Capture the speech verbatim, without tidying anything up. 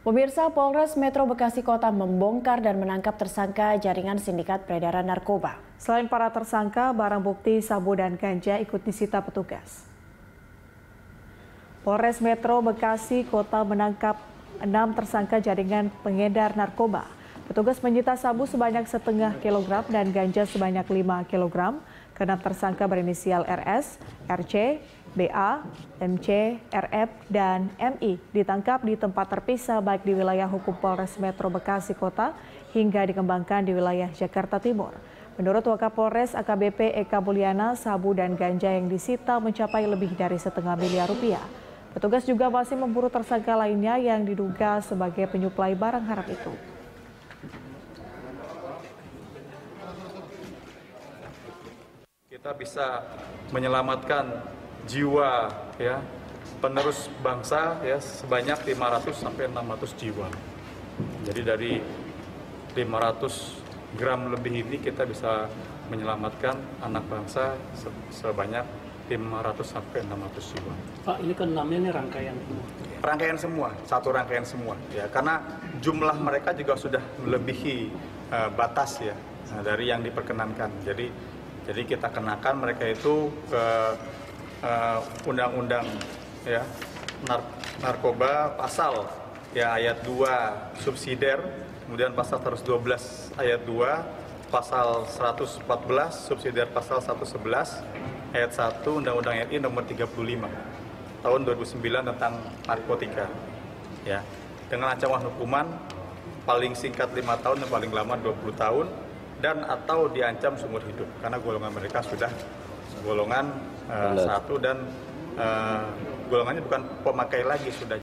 Pemirsa, Polres Metro Bekasi Kota membongkar dan menangkap tersangka jaringan sindikat peredaran narkoba. Selain para tersangka, barang bukti sabu dan ganja ikut disita petugas. Polres Metro Bekasi Kota menangkap enam tersangka jaringan pengedar narkoba. Petugas menyita sabu sebanyak setengah kilogram dan ganja sebanyak lima kilogram. Keenam tersangka berinisial R S, R C, B A, M C, R F, dan M I ditangkap di tempat terpisah baik di wilayah hukum Polres Metro Bekasi Kota hingga dikembangkan di wilayah Jakarta Timur. Menurut Wakapolres A K B P Eka Buliana, sabu dan ganja yang disita mencapai lebih dari setengah miliar rupiah. Petugas juga masih memburu tersangka lainnya yang diduga sebagai penyuplai barang haram itu. Kita bisa menyelamatkan jiwa ya penerus bangsa ya sebanyak lima ratus sampai enam ratus jiwa. Jadi dari lima ratus gram lebih ini kita bisa menyelamatkan anak bangsa sebanyak lima ratus sampai enam ratus jiwa. Pak, ini kan namanya ini rangkaian semua. Rangkaian semua, satu rangkaian semua ya, karena jumlah mereka juga sudah melebihi uh, batas ya uh, dari yang diperkenankan. Jadi jadi kita kenakan mereka itu ke undang-undang uh, ya nar narkoba pasal ya ayat dua subsidiar, kemudian pasal seratus dua belas ayat dua, pasal seratus empat belas subsidiar pasal seratus sebelas ayat satu Undang-Undang R I nomor tiga puluh lima tahun dua ribu sembilan tentang narkotika. Ya, dengan ancaman hukuman paling singkat lima tahun dan paling lama dua puluh tahun dan atau diancam seumur hidup karena golongan mereka sudah golongan uh, satu dan uh, golongannya bukan pemakai lagi, sudah